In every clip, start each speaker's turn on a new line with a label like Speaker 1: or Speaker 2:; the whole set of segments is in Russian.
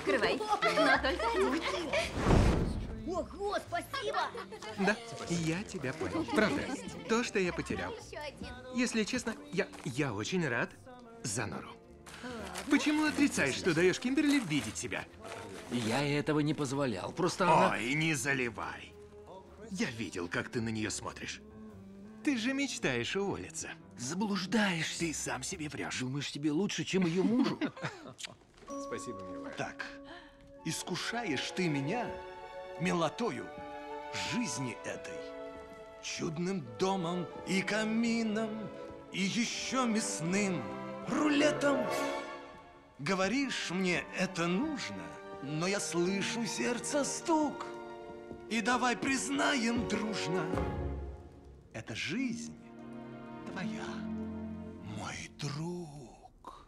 Speaker 1: Открывай. Но только один.
Speaker 2: Ого, спасибо!
Speaker 3: Да, я тебя понял. Правда, то, что я потерял.
Speaker 2: Еще один.
Speaker 3: Если честно, я очень рад за Нору. Почему отрицаешь, что даешь Кимберли видеть себя?
Speaker 4: Я этого не позволял. Просто она...
Speaker 3: Ой, не заливай. Я видел, как ты на нее смотришь. Ты же мечтаешь уволиться.
Speaker 4: Заблуждаешься.
Speaker 3: Ты сам себе врешь.
Speaker 4: Думаешь, тебе лучше, чем ее мужу?
Speaker 3: Спасибо, милая.
Speaker 5: Так, искушаешь ты меня милотою жизни этой, чудным домом и камином, и еще мясным рулетом. Говоришь, мне это нужно, но я слышу сердце стук. И давай признаем дружно, эта жизнь твоя, мой друг.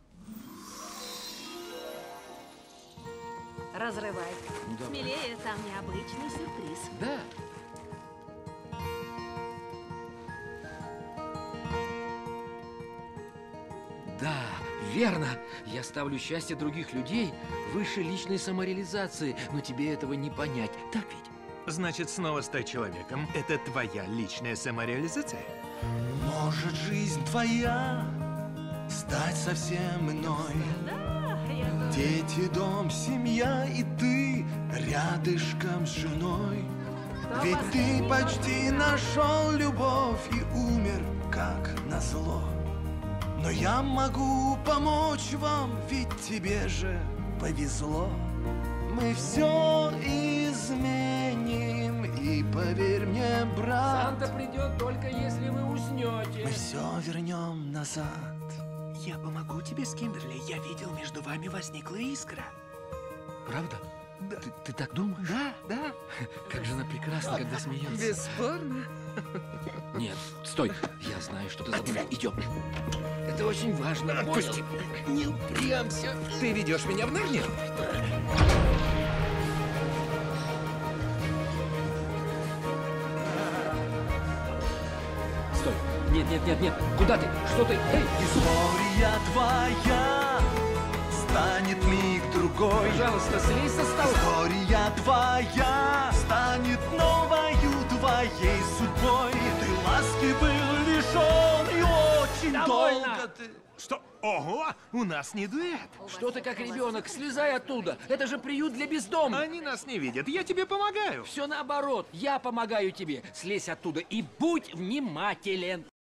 Speaker 1: Разрывай.
Speaker 4: Да.
Speaker 1: Смелее, там необычный сюрприз.
Speaker 4: Да. Да, верно. Я ставлю счастье других людей выше личной самореализации, но тебе этого не понять. Так ведь?
Speaker 3: Значит, снова стать человеком – это твоя личная самореализация?
Speaker 5: Может, жизнь твоя стать совсем иной.
Speaker 1: Да, я тоже.
Speaker 5: Дети, дом, семья и ты рядышком с женой.
Speaker 1: Кто
Speaker 5: Ведь ты
Speaker 1: последний
Speaker 5: почти нашел любовь и умер, как назло. Но я могу помочь вам, ведь тебе же повезло. Мы все изменим, и поверь мне, брат,
Speaker 4: Санта придет только если вы уснете.
Speaker 5: мы все вернем назад.
Speaker 3: Я помогу тебе с Кимберли. Я видел, между вами возникла искра.
Speaker 4: Правда?
Speaker 3: Да.
Speaker 4: Ты так думаешь?
Speaker 3: Да.
Speaker 4: Как же она прекрасна, когда смеется.
Speaker 3: Бесспорно.
Speaker 4: Нет, стой. Я знаю, что ты задумал. Идем. Это очень важно.
Speaker 3: Отпусти. Не упрямься. Ты ведешь меня в Нарнию?
Speaker 4: Стой. Нет. Куда ты? Что ты? Эй!
Speaker 5: История твоя станет миг другой.
Speaker 4: Пожалуйста, слезь со стола.
Speaker 5: История твоя станет новою твоей судьбой. Ты ласки был лишен и очень
Speaker 4: Довольно.
Speaker 5: долго ты...
Speaker 3: Что? Ого! У нас не дуэт.
Speaker 4: Что ты как ребенок? Слезай оттуда. Это же приют для бездомных.
Speaker 3: Они нас не видят. Я тебе помогаю.
Speaker 4: Все наоборот. Я помогаю тебе. Слезь оттуда и будь внимателен.